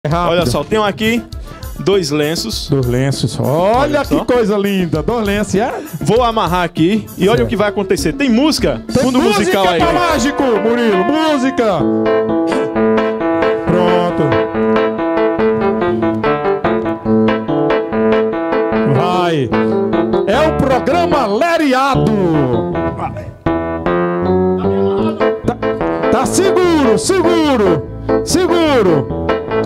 Rápido. Olha só, tenho aqui 2 lenços. 2 lenços. Olha que coisa linda. 2 lenços. Vou amarrar aqui e olha o que vai acontecer. Tem música? Tem fundo música musical aí. Tá mágico, Murilo. Música. Pronto. Vai. É o programa Leriado. Tá seguro, seguro, seguro.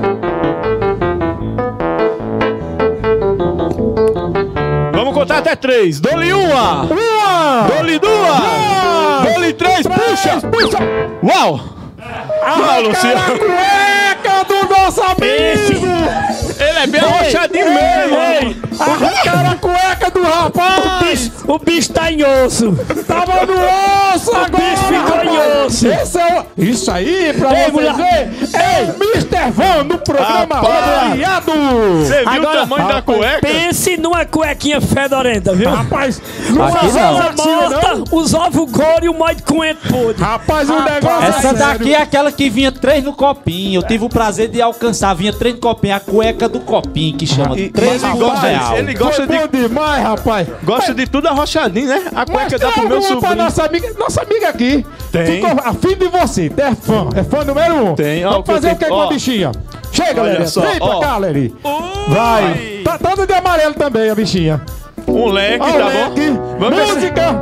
Vamos contar até 3. Dou-lhe uma. Dou-lhe 2. Dou-lhe 3. Puxa. Uau. A Luciano. cueca do nosso amigo. Ele é bem arrochadinho mesmo. Arrancaram a cueca do rapaz. O bicho tá em osso. Tava no osso agora. O bicho ficou em osso. Esse é isso aí, pra você ver. É o Mr. Van no programa Leriado. Você viu o tamanho da cueca? Pense numa cuequinha fedorenta, viu? Rapaz, Aqui não. morta, os ovos couro e o molho de coentro podre. Rapaz, o negócio Essa é daqui sério. é aquela que vinha 3 no copinho. Eu tive o prazer de alcançar. Vinha 3 no copinho. A cueca do copinho, que chama 3 ele por gosta, real. ele gosta Foi bom demais, rapaz. Gosta de tudo arrochadinho, né? A cueca Mas dá pro meu uma pra sobrinho. nossa amiga aqui. Tem. Ficou afim de você. É fã número 1. Tem, ó, Vamos fazer o que com a ó. bichinha? Chega, Olha Leri. só, Vem pra ó. cá, Leri. Ui. Vai. Tá toda de amarelo também, a bichinha. Um leque, Ó, tá o leque. bom? Vamos ver, se, Música.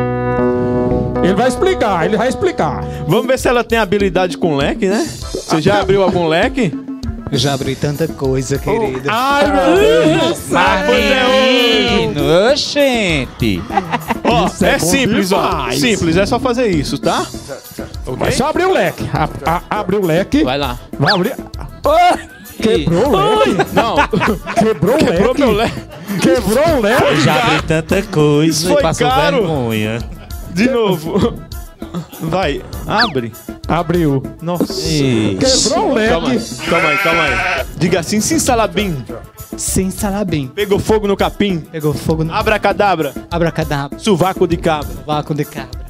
Ele vai explicar. vamos ver se ela tem habilidade com leque, né? Você já abriu algum leque? Eu já abri tanta coisa, querido. Ai, meu Deus. Menino, oxente. Ó, Isso é é bom simples, ó. demais. Simples, é só fazer isso, tá? Vai só abrir o leque. Abre o leque. Vai lá. Vai abrir. Quebrou o leque. Não, Quebrou o quebrou leque. meu leque. Quebrou o leque. Já abri tanta coisa Isso foi e passou caro. vergonha. De novo. Vai, abre. Abriu. Nossa. Quebrou o Calma leque. aí, calma aí. Diga assim, sim, salabim. Sem salabim. Pegou fogo no capim. Pegou fogo no Abracadabra. abracadabra, Sovaco de cabra. vácuo de cabra.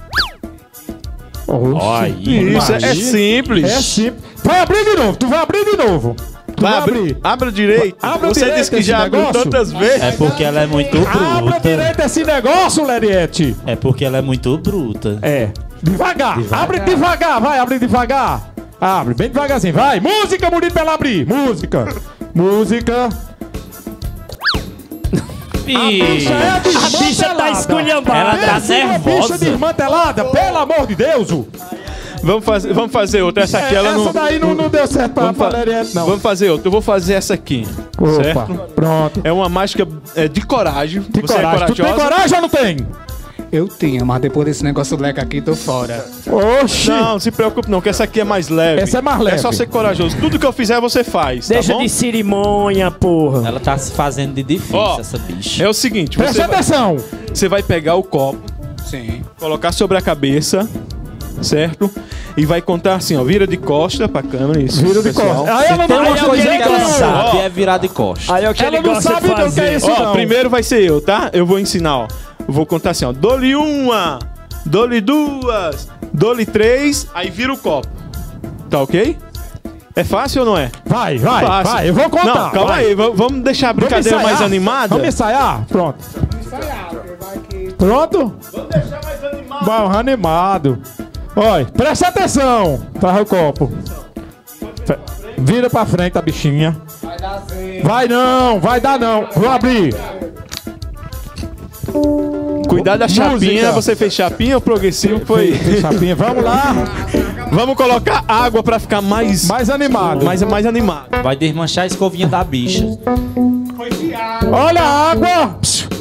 Olha, Isso, é simples. É simples. Vai abrir de novo. Tu vai abrir de novo. Tu Vai abrir. Abra direito. Abre Você direito disse que esse já abriu negócio. tantas vezes. é porque ela é muito Abra bruta. direito esse negócio, Leriete. É porque ela é muito bruta. É. Devagar. Abre devagar. Vai, abre devagar. Abre bem devagarzinho. Vai. Música, bonito pra ela abrir. Música. Ih, A bicha tá esculhambada. Ela tá Pensa numa bicha nervosa. desmantelada, pelo amor de Deus. Vamos fazer outra. Essa aqui ela Essa não. daí não deu certo pra Leriete, não. Vamos fazer outra. Eu vou fazer essa aqui. Opa, Certo? pronto. É uma mágica de coragem. De Você coragem. é Tu tem corajosa? coragem ou não tem? Eu tinha, mas depois desse negócio do leque aqui, tô fora. Oxi. Não se preocupe não, que essa aqui é mais leve. Essa é mais leve. É só ser corajoso. Tudo que eu fizer, você faz, Deixa tá bom? de cerimônia, porra. Ela tá se fazendo de difícil, Ó, essa bicha. É o seguinte, Presta atenção. você vai pegar o copo, Sim. colocar sobre a cabeça, certo? E vai contar assim, ó, vira de costa pra câmera, isso. Vira de pessoal. costas. Aí ela Tem não uma Aí coisa alguém que ela cansa. sabe, Ó. é virar de costas. Aí é o que Ela ele não gosta sabe de não que é fazer. isso. Ó, não. primeiro vai ser eu, tá? Eu vou ensinar, ó. Eu vou contar assim, ó. Dou-lhe uma, dou-lhe 2, dou-lhe 3, aí vira o copo. Tá ok? É fácil ou não é? Vai, Fácil. vai. Eu vou contar. Não, calma vai. aí. Vamos deixar a brincadeira Vamos mais ensaiar? animada? Vamos ensaiar? Pronto. Pronto? Vamos deixar mais animado. Bom, animado. Olha, presta atenção. Tá o copo. Vira pra frente a bichinha. Vai dar não. Vou abrir. Cuidado da chapinha. Música. Você fez chapinha ou progressivo? Foi. Tem chapinha. Vamos lá. Vamos colocar água pra ficar mais Mais animado. mais animado. Vai desmanchar a escovinha da bicha. Olha a água.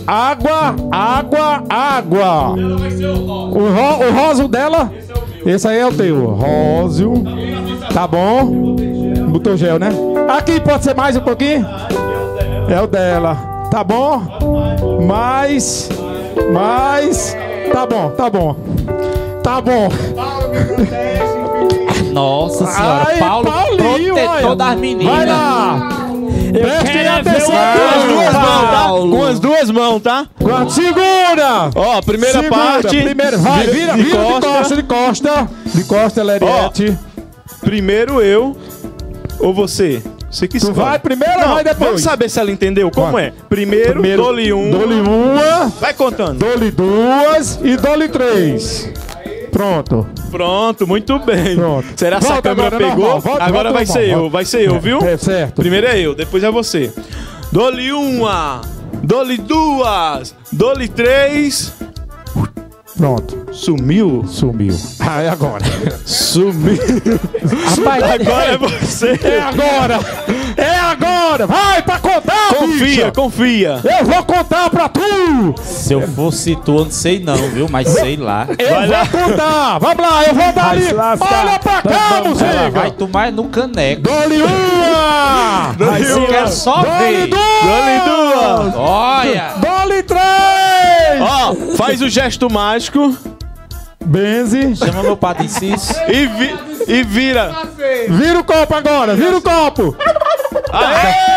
Água. O rosa dela. Esse aí é o teu. Rósio. Tá bom? Botou gel, né? Aqui pode ser mais um pouquinho? É o dela. Tá bom? Mais. Tá bom. Nossa senhora, Ai, Paulo, Paulinho, protetor olha. das meninas. Vai lá. Prestem quero é ver atenção. o Com as duas mãos, tá? Segura. Ó, primeira parte. Primeiro, vai, vira de costa, Leriete. Primeiro eu ou você? Você que Tu escolhe. vai primeiro ou Não, vai depois? vamos saber se ela entendeu como Vai. é. Primeiro, dou-lhe um. Dou-lhe uma, Vai contando. dou-lhe duas e dou-lhe três. Pronto. Pronto, muito bem. Pronto. Será que a Volta câmera agora, pegou? normal. Volta, Agora volta vai ser normal. eu, vai ser eu, viu? É certo. Primeiro é eu, depois é você. Dou-lhe uma, dou-lhe duas, dou-lhe três. Pronto. Sumiu? Sumiu. Ah, é agora. Sumiu. Rapaz, Agora é você. É agora. É agora. Vai pra contar, Confia, bicha. confia. Eu vou contar pra tu. Se eu fosse tu, eu não sei não, viu? Mas sei lá. Eu Vai lá. vou contar. Vamos lá, eu vou dar ali. se lascar. Olha pra cá, Ela vai mocinha. tomar no caneco. Dou-lhe uma. Mas eu quero só Dou-lhe ver. Dou-lhe duas. Olha! Dou-lhe três. Ó, faz o gesto mágico Benze. Chama meu padre Cício. e vira. Vira o copo agora. Vira o copo. Aê!